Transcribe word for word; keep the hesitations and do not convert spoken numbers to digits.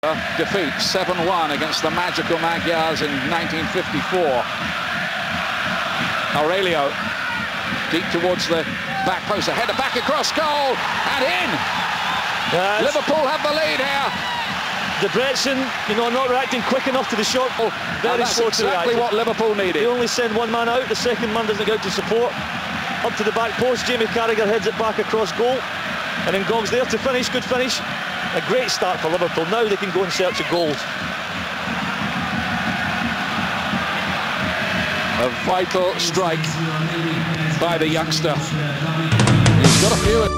Defeat seven one against the magical Magyars in nineteen fifty-four. Aurelio deep towards the back post, a header back across goal and in. Yes. Liverpool have the lead here. Debrecen, you know, not reacting quick enough to the shot. Oh, very that's slow exactly to react. what Liverpool needed. They only send one man out, the second man doesn't go out to support. Up to the back post, Jamie Carragher heads it back across goal. And then Gogg's there to finish, good finish. A great start for Liverpool. Now they can go in search of goals. A vital strike by the youngster. He's got a few.